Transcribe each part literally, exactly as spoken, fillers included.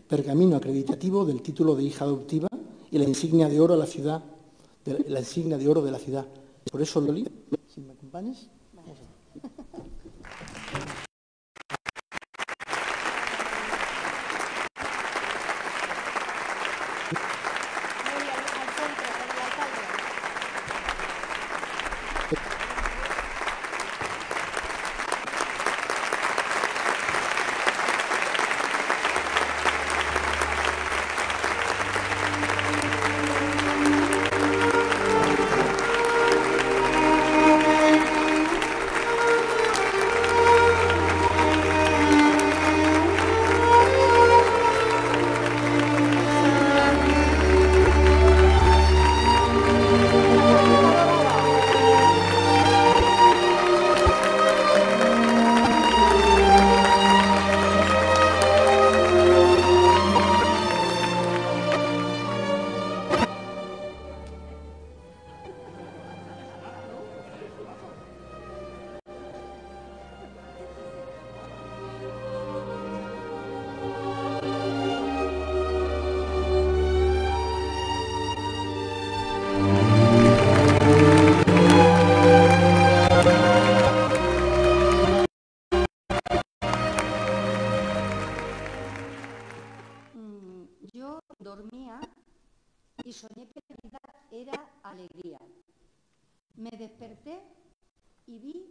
pergamino acreditativo del título de hija adoptiva y la insignia de oro a la ciudad, de la insignia de oro de la ciudad. Por eso, Loli, si me acompañas. Vamos a... Dormía y soñé que la vida era alegría. Me desperté y vi,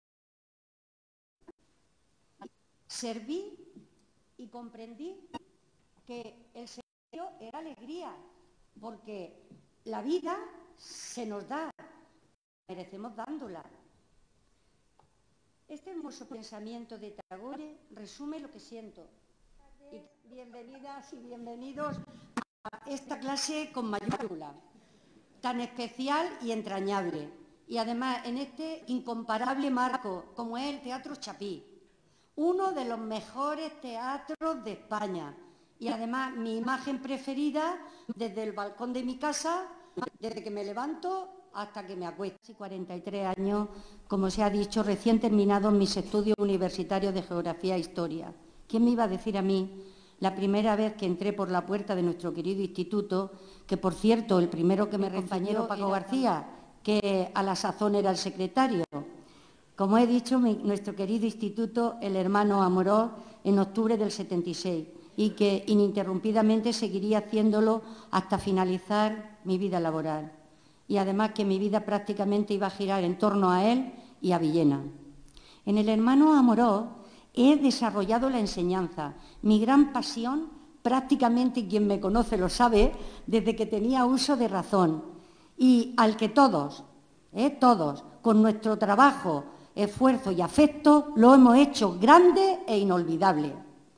serví y comprendí que el servicio era alegría, porque la vida se nos da, merecemos dándola. Este hermoso pensamiento de Tagore resume lo que siento. Y bienvenidas y bienvenidos a esta clase con mayúscula, tan especial y entrañable, y además en este incomparable marco como es el Teatro Chapí, uno de los mejores teatros de España, y además mi imagen preferida desde el balcón de mi casa, desde que me levanto hasta que me acuesto. Hace cuarenta y tres años, como se ha dicho, recién terminados mis estudios universitarios de Geografía e Historia. ¿Quién me iba a decir a mí, la primera vez que entré por la puerta de nuestro querido instituto, que por cierto, el primero que me compañero Paco García, que a la sazón era el secretario? Como he dicho, mi, nuestro querido instituto, el hermano Amorós, en octubre del setenta y seis, y que ininterrumpidamente seguiría haciéndolo hasta finalizar mi vida laboral. Y además que mi vida prácticamente iba a girar en torno a él y a Villena. En el hermano Amorós he desarrollado la enseñanza, mi gran pasión, prácticamente quien me conoce lo sabe, desde que tenía uso de razón, y al que todos, eh, todos, con nuestro trabajo, esfuerzo y afecto, lo hemos hecho grande e inolvidable.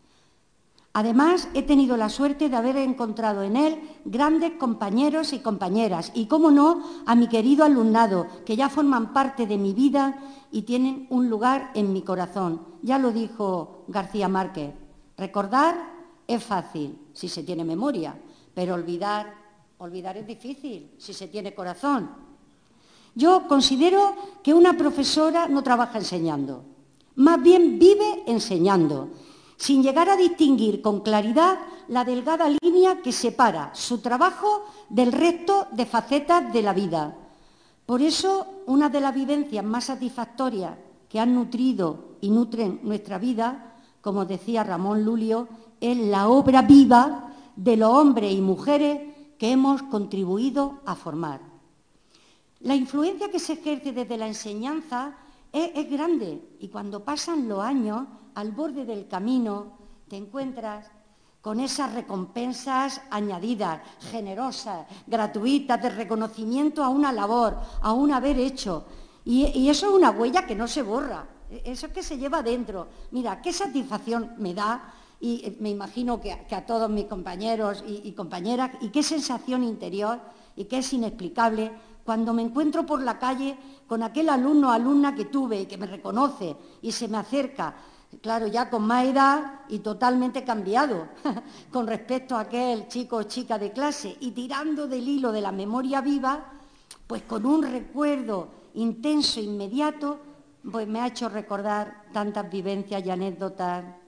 Además, he tenido la suerte de haber encontrado en él grandes compañeros y compañeras, y, cómo no, a mi querido alumnado, que ya forman parte de mi vida y tienen un lugar en mi corazón. Ya lo dijo García Márquez, recordar es fácil si se tiene memoria, pero olvidar, olvidar es difícil si se tiene corazón. Yo considero que una profesora no trabaja enseñando, más bien vive enseñando, sin llegar a distinguir con claridad la delgada línea que separa su trabajo del resto de facetas de la vida. Por eso, una de las vivencias más satisfactorias que han nutrido y nutren nuestra vida, como decía Ramón Lulio, es la obra viva de los hombres y mujeres que hemos contribuido a formar. La influencia que se ejerce desde la enseñanza es, es grande, y cuando pasan los años, al borde del camino, te encuentras con esas recompensas añadidas, generosas, gratuitas, de reconocimiento a una labor, a un haber hecho. Y, y eso es una huella que no se borra, eso es que se lleva dentro. Mira, qué satisfacción me da, y me imagino que, que a todos mis compañeros y, y compañeras, y qué sensación interior, y que es inexplicable, cuando me encuentro por la calle con aquel alumno o alumna que tuve y que me reconoce y se me acerca, claro, ya con más edad y totalmente cambiado con respecto a aquel chico o chica de clase, y tirando del hilo de la memoria viva, pues con un recuerdo intenso, inmediato, pues me ha hecho recordar tantas vivencias y anécdotas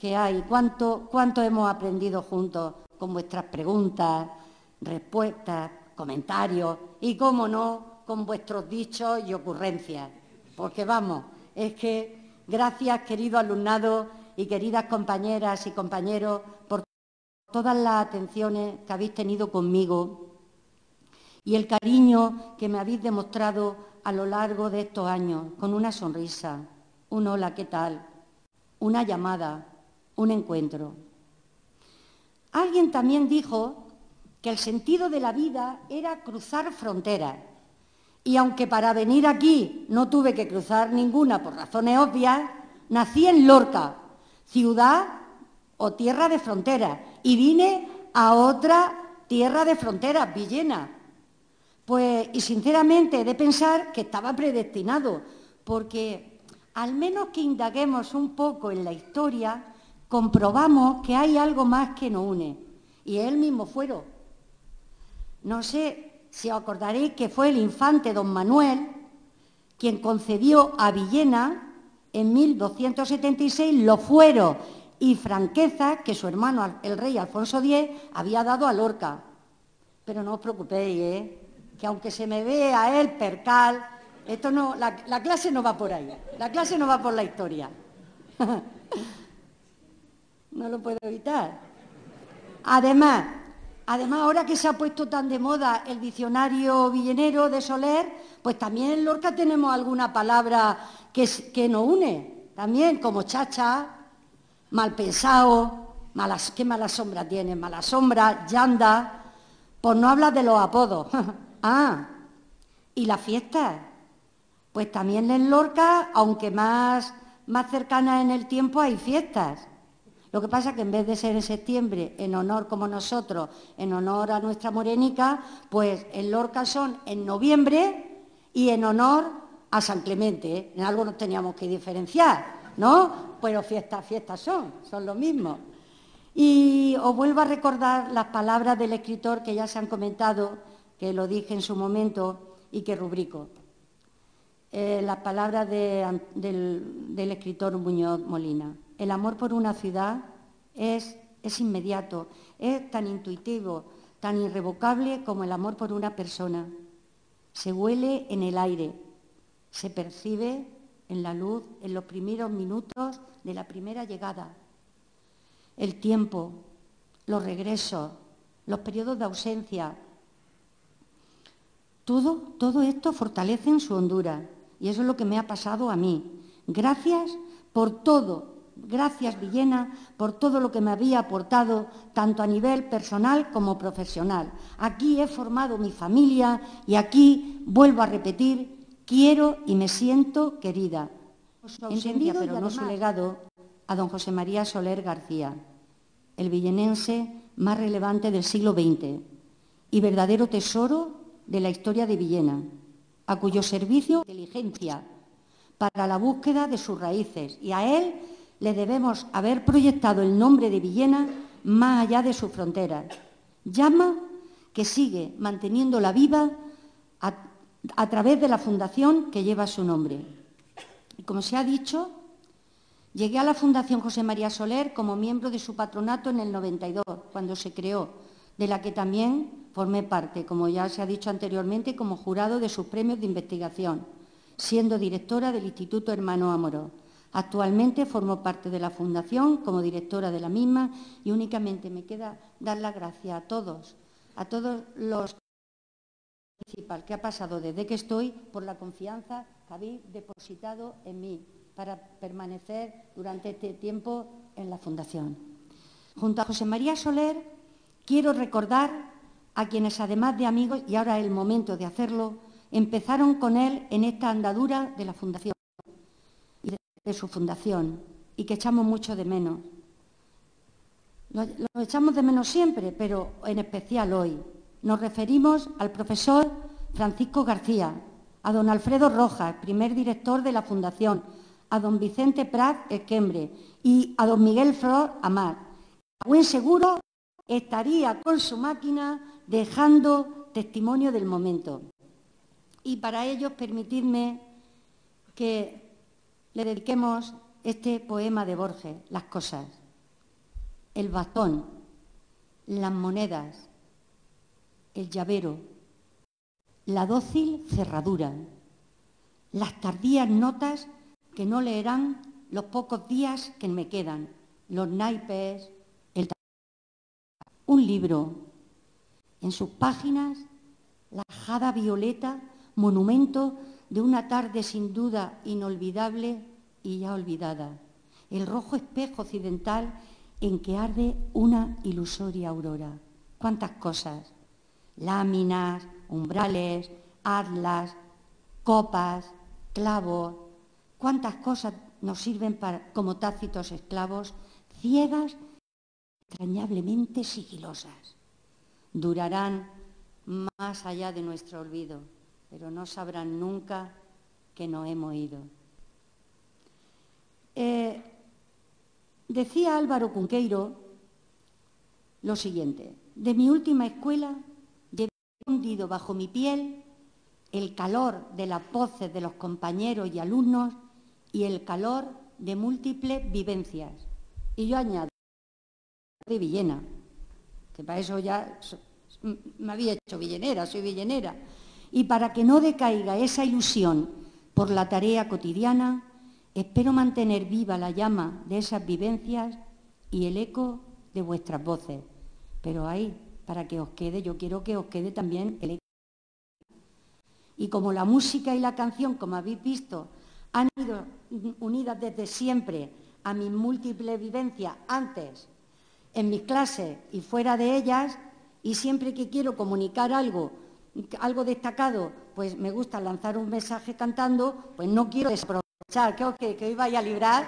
que hay, cuánto, cuánto hemos aprendido juntos con vuestras preguntas, respuestas, comentarios y, cómo no, con vuestros dichos y ocurrencias. Porque vamos, es que gracias, querido alumnado y queridas compañeras y compañeros, por todas las atenciones que habéis tenido conmigo y el cariño que me habéis demostrado a lo largo de estos años, con una sonrisa, un hola, ¿qué tal?, una llamada, un encuentro. Alguien también dijo que el sentido de la vida era cruzar fronteras. Y aunque para venir aquí no tuve que cruzar ninguna por razones obvias, nací en Lorca, ciudad o tierra de fronteras, y vine a otra tierra de fronteras, Villena. Pues, y sinceramente he de pensar que estaba predestinado, porque al menos que indaguemos un poco en la historia, comprobamos que hay algo más que nos une, y es el mismo fuero. No sé si os acordaréis que fue el infante don Manuel quien concedió a Villena en mil doscientos setenta y seis los fueros y franquezas que su hermano, el rey Alfonso X, había dado a Lorca. Pero no os preocupéis, ¿eh?, que aunque se me vea el percal, esto no, la, la clase no va por ahí, la clase no va por la historia. No lo puedo evitar. Además, además, ahora que se ha puesto tan de moda el diccionario villenero de Soler, pues también en Lorca tenemos alguna palabra que, que nos une, también, como chacha, mal pensado, malas, qué mala sombra tiene, mala sombra, llanda, por no hablar de los apodos. Ah, y las fiestas, pues también en Lorca, aunque más, más cercanas en el tiempo, hay fiestas. Lo que pasa es que en vez de ser en septiembre, en honor como nosotros, en honor a nuestra morenica, pues en Lorca son en noviembre y en honor a San Clemente, ¿eh? En algo nos teníamos que diferenciar, ¿no? Pero fiestas, fiestas son, son lo mismo. Y os vuelvo a recordar las palabras del escritor que ya se han comentado, que lo dije en su momento y que rubrico. Eh, las palabras de, del, del escritor Muñoz Molina. El amor por una ciudad es, es inmediato, es tan intuitivo, tan irrevocable como el amor por una persona. Se huele en el aire, se percibe en la luz, en los primeros minutos de la primera llegada. El tiempo, los regresos, los periodos de ausencia, todo, todo esto fortalece en su hondura. Y eso es lo que me ha pasado a mí. Gracias por todo, gracias Villena, por todo lo que me había aportado, tanto a nivel personal como profesional. Aquí he formado mi familia y aquí, vuelvo a repetir, quiero y me siento querida. Su ausencia, pero no su legado, a don José María Soler García, el villenense más relevante del siglo veinte y verdadero tesoro de la historia de Villena, a cuyo servicio inteligencia para la búsqueda de sus raíces, y a él le debemos haber proyectado el nombre de Villena más allá de sus fronteras. Llama que sigue manteniéndola viva a, a través de la fundación que lleva su nombre. Y como se ha dicho, llegué a la Fundación José María Soler como miembro de su patronato en el noventa y dos, cuando se creó, de la que también formé parte, como ya se ha dicho anteriormente, como jurado de sus premios de investigación, siendo directora del Instituto Hermano Amorós. Actualmente formo parte de la Fundación como directora de la misma y únicamente me queda dar las gracias a todos, a todos los principales que ha pasado desde que estoy por la confianza que habéis depositado en mí para permanecer durante este tiempo en la Fundación. Junto a José María Soler, quiero recordar a quienes, además de amigos, y ahora es el momento de hacerlo, empezaron con él en esta andadura de la Fundación y de su fundación, y que echamos mucho de menos. Lo, lo echamos de menos siempre, pero en especial hoy. Nos referimos al profesor Francisco García, a don Alfredo Rojas, primer director de la Fundación, a don Vicente Prat Esquembre y a don Miguel Flor Amar. A buen seguro estaría con su máquina dejando testimonio del momento. Y para ello, permitidme que le dediquemos este poema de Borges, Las cosas. el bastón, las monedas, el llavero, la dócil cerradura, las tardías notas que no leerán los pocos días que me quedan, los naipes, el un libro, en sus páginas la jada violeta, monumento de una tarde sin duda inolvidable y ya olvidada, el rojo espejo occidental en que arde una ilusoria aurora. ¿Cuántas cosas? Láminas, umbrales, atlas, copas, clavos. ¿Cuántas cosas nos sirven para, como tácitos esclavos, ciegas, extrañablemente sigilosas? Durarán más allá de nuestro olvido, pero no sabrán nunca que no hemos ido. Eh, decía Álvaro Cunqueiro lo siguiente: de mi última escuela llevé escondido bajo mi piel el calor de las voces de los compañeros y alumnos y el calor de múltiples vivencias. Y yo añado, de Villena, que para eso ya me había hecho villenera, soy villenera. Y para que no decaiga esa ilusión por la tarea cotidiana, espero mantener viva la llama de esas vivencias y el eco de vuestras voces. Pero ahí, para que os quede, yo quiero que os quede también el eco. Y como la música y la canción, como habéis visto, han ido unidas desde siempre a mis múltiples vivencias, antes, en mis clases y fuera de ellas, y siempre que quiero comunicar algo, algo destacado, pues me gusta lanzar un mensaje cantando, pues no quiero desaprovechar, que, que, que hoy vaya a librar.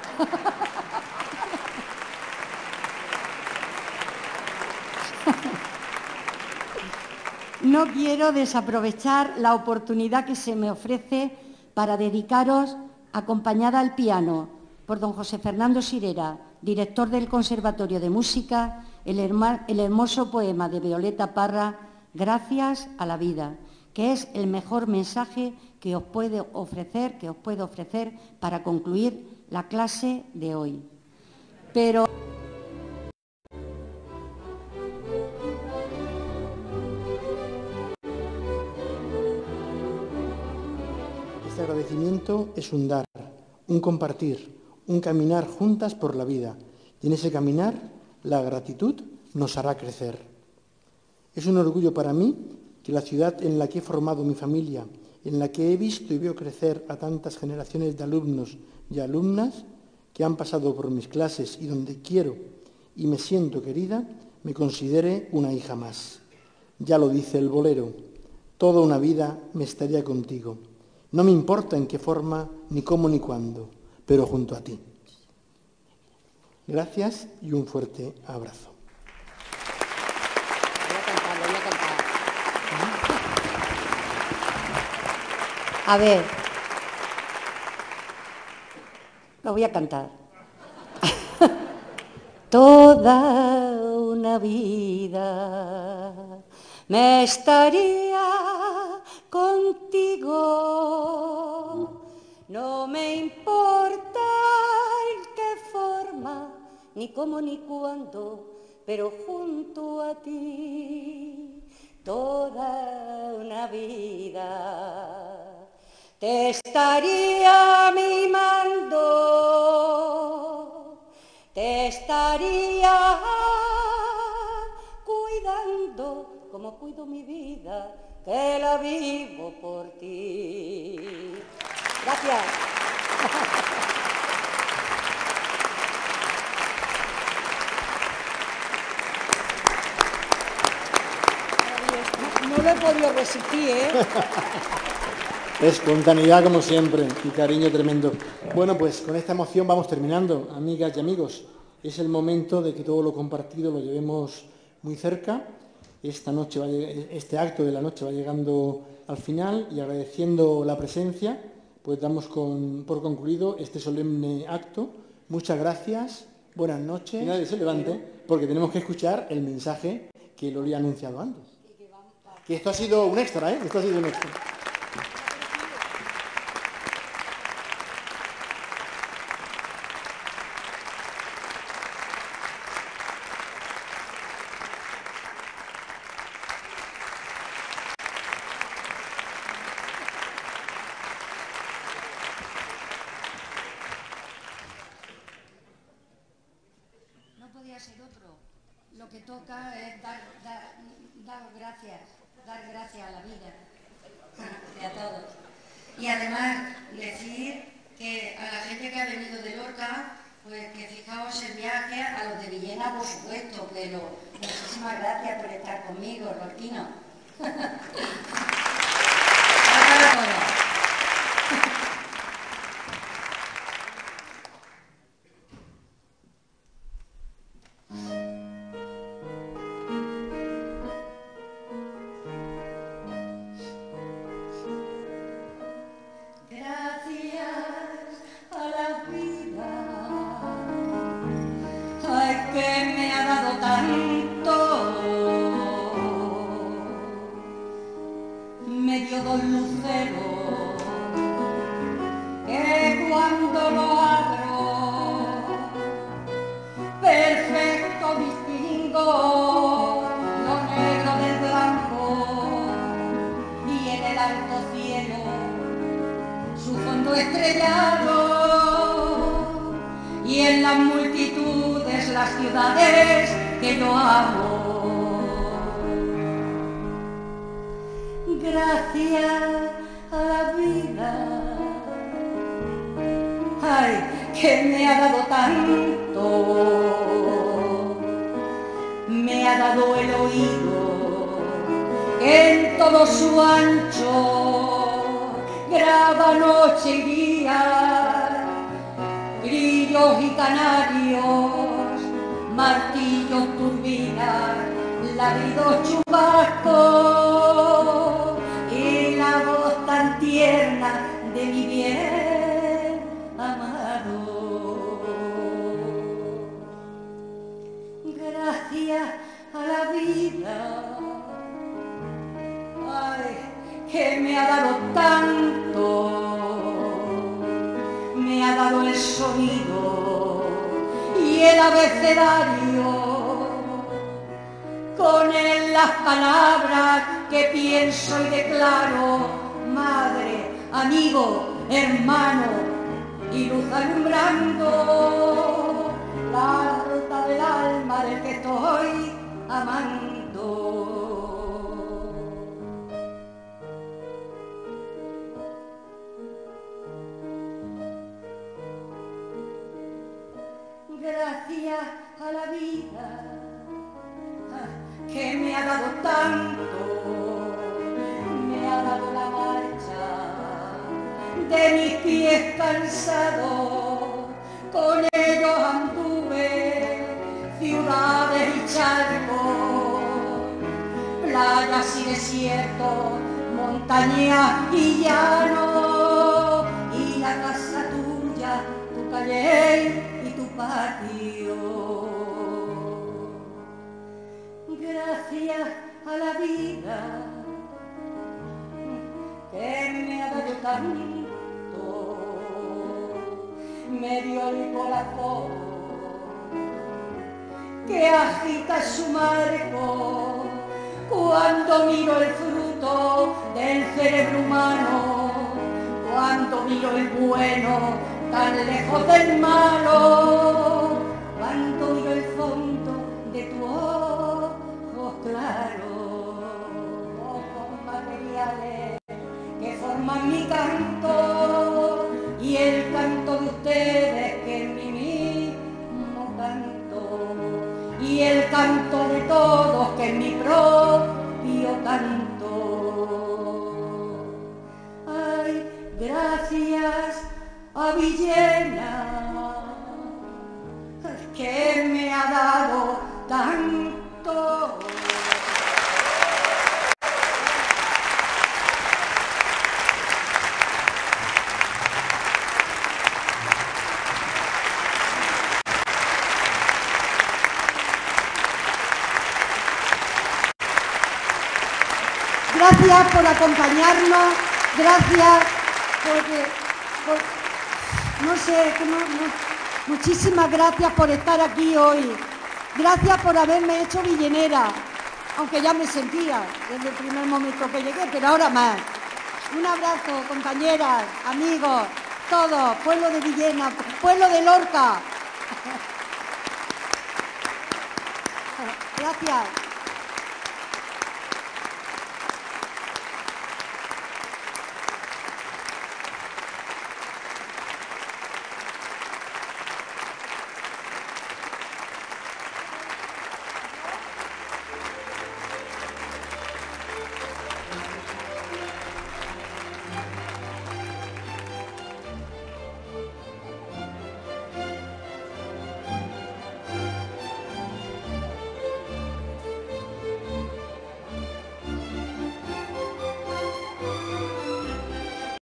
No quiero desaprovechar la oportunidad que se me ofrece para dedicaros, acompañada al piano por don José Fernando Sirera, director del Conservatorio de Música, el, el hermoso poema de Violeta Parra, Gracias a la vida, que es el mejor mensaje que os puedo ofrecer, que os puedo ofrecer para concluir la clase de hoy. Pero este agradecimiento es un dar, un compartir, un caminar juntas por la vida. Y en ese caminar, la gratitud nos hará crecer. Es un orgullo para mí que la ciudad en la que he formado mi familia, en la que he visto y veo crecer a tantas generaciones de alumnos y alumnas que han pasado por mis clases y donde quiero y me siento querida, me considere una hija más. Ya lo dice el bolero, toda una vida me estaría contigo. No me importa en qué forma, ni cómo, ni cuándo, pero junto a ti. Gracias y un fuerte abrazo. Voy a cantar, voy a cantar. A ver, lo voy a cantar. Toda una vida me estaría contigo, no me importa en qué forma, ni cómo ni cuándo, pero junto a ti toda una vida te estaría mimando, te estaría cuidando como cuido mi vida, que la vivo por ti. Gracias. No, no lo he podido resistir, ¿eh? Espontaneidad como siempre y cariño tremendo. Bueno, pues con esta emoción vamos terminando, amigas y amigos. Es el momento de que todo lo compartido lo llevemos muy cerca. Esta noche va, este acto de la noche va llegando al final y agradeciendo la presencia, pues damos con, por concluido este solemne acto. Muchas gracias, buenas noches. Y nadie se levante porque tenemos que escuchar el mensaje que Loli ha anunciado antes. Que esto ha sido un extra, ¿eh? Esto ha sido un extra. lo que toca es dar, dar, dar gracias, dar gracias a la vida y a todos. Y además decir que a la gente que ha venido de Lorca, pues que fijaos el viaje, a los de Villena por supuesto, pero muchísimas gracias por estar conmigo, lorquinos. Gracias por acompañarnos, gracias porque, por, no sé, no, no, muchísimas gracias por estar aquí hoy. Gracias por haberme hecho villenera, aunque ya me sentía desde el primer momento que llegué, pero ahora más. Un abrazo, compañeras, amigos, todos, pueblo de Villena, pueblo de Lorca. Gracias.